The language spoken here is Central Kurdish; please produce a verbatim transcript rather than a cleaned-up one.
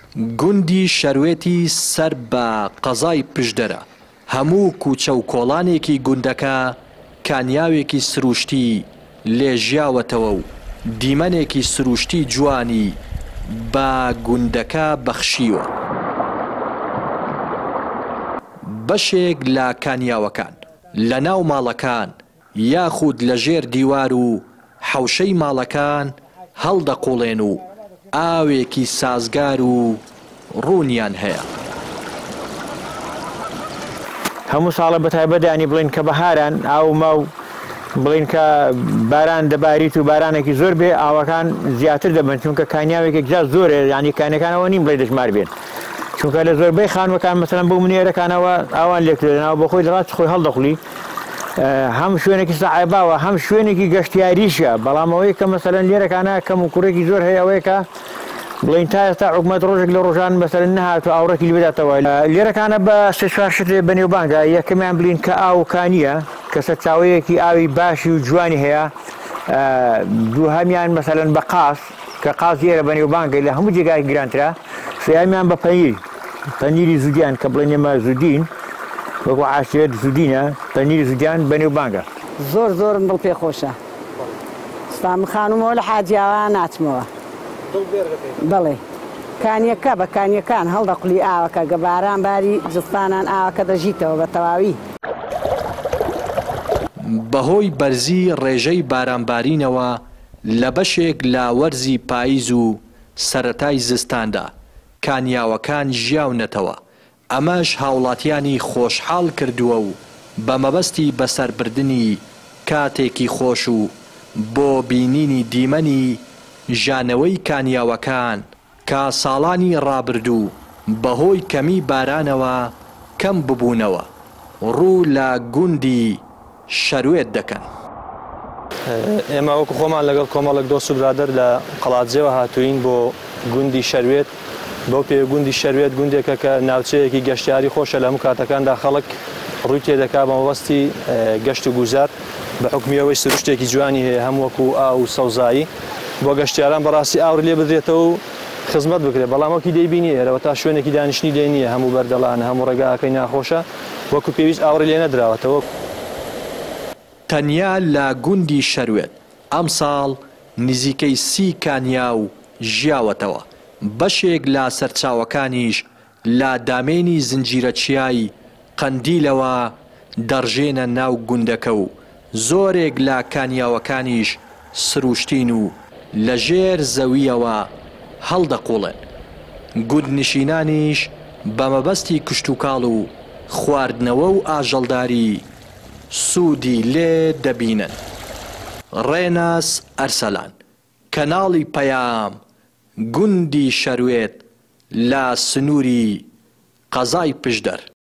گوندی شەروێتی سەر بە قەزای پشدەرە. هەموو کوچە و کۆڵانێکی گوندەکە کانیاوێکی سروشتی لێژیاوەتەوە و دیمەنێکی سروشتی جوانی بە گوندەکە بەخشیوە. بەشێک لە کانیاوەکان لە ناو ماڵەکان یاخود لە ژێر دیوار و حەوشەی ماڵەکان هەڵدەقوڵێن و ئاوێکی سازگار و ڕوونیان هەیە. هەموو ساڵە بەتایبەت ینی بڵین کە بەهاران ئاو ماو بڵین کە باران دەباریت و بارانێکی زۆر بێ ئاوەکان زیاتر دەبن چونکە کانیاوێکی جا زۆرە ینی کانەکانەوە نیم بڵێ دەژمار بێن چونکە لە زۆربەی خانوەکان مەسەلەن بۆ منێرەکانەوە ئاوان لێکرێنەوە بۆ خۆی دەڵات خۆی هەڵدەخڵی هەم شوێنێکی سەعایباوە هەم شوێنێکی گەشتیاریشە بەڵام ئەوەی کە مەسەلەن لێرەکانە کەم و کوڕێکی زۆر هەیە ئەوەیە کە بڵین تا ئێستا حکومەت ڕۆژێک لە ڕۆژان مەسەلەن نەهاتوە ئاوڕێکی لی بداتەوە. لێرەکانە بە سێ چوار شت بەنێوبانگە یەکەمیان بڵین کە ئاوکانیە کە سەرچاوەیەکی ئاوی باشی و جوانی هەیە. دووهەمیان مەسەلەن بە قاس کە قاس ئێرە بەنێوبانگە لە هەموو جێگای گرانترە. سێیامیان بە پەنیر پەنیری زودیان کە بڵێن ئێمە زودین وەکو عاشێت زودینە پەنیری زودیان بەنێوبانگە. زۆر زۆرم دڵ پێ خۆشە. سلام خانومەوە لە حاجیاوە ناچمەوە. بەڵێ کانیەکە بە کانیەکان هەڵدەقوڵی ئاوەکە گە باران باری جستانان ئاوەکە دەژیتەوە بە تەواوی. بەهۆی بەرزی ڕێژەی بارانبارینەوە لە بەشێک لە وەرزی پاییز و سەرەتای زستاندا کانیاوەکان ژیاونەتەوە. ئەمەش هاوڵاتیانی خۆشحاڵ کردووە و بە مەبەستی بەسەربردنی کاتێکی خۆش و بۆ بینینی دیمەنی ژانەوەی کانیاوەکان کە ساڵانی ڕابردوو بەهۆی کەمی بارانەوە کەم ببوونەوە ڕوو لە گوندی شەروێت دەکەن. ئێمە وەکو خۆمان لەگەڵ کۆمەڵێک دۆست و برادەر لە قەڵاتجێوە هاتوین بۆ گوندی شەروێت. بەو پێ گوندی شەروێت گوندێکە کە ناوچەیەکی گەشتیاری خۆشە لە هەموو کاتەکاندا خەڵک ڕووی تێدەکا بە مەبەستی گەشت و گوزار بە حکمیەوەی سروشتێکی جوانی هەیە هەموو وەکو ئاو و سەوزایی بۆ گەشتیاران بەڕاستی ئاور لێ بدرێتەوە و خزمەت بکرێت. بەڵام وەکی دەیبینی ئێرەوە تا شوێنێکی دانیشتنی لێ نییە هەموو بەردەڵانە هەموو ڕێگاکەی ناخۆشە وەکو پێویست ئاوری لێ نەدراوەتەوە. تەنیا لە گوندی شەروێت ئەم ساڵ نزیکەی سی کانیا و ژیاوەتەوە. بەشێک لە سەرچاوەکانیش لە دامێنی زنجیرە چیای قەندیلەوە دەڕژێنە ناو گوندەکە و زۆرێک لە کانیاوەکانیش سروشتین و لە ژێر زەویەوە هەڵدەقوڵێن. گوندنشینانیش بە مەبەستی کشتوکاڵ و خواردنەوە و ئاژەڵداری سوودی لێ دەبینن. ڕێناس ئەرسەلان، کەناڵی پەیام، گوندی شەروێت لە سنووری قەزای پشدەر.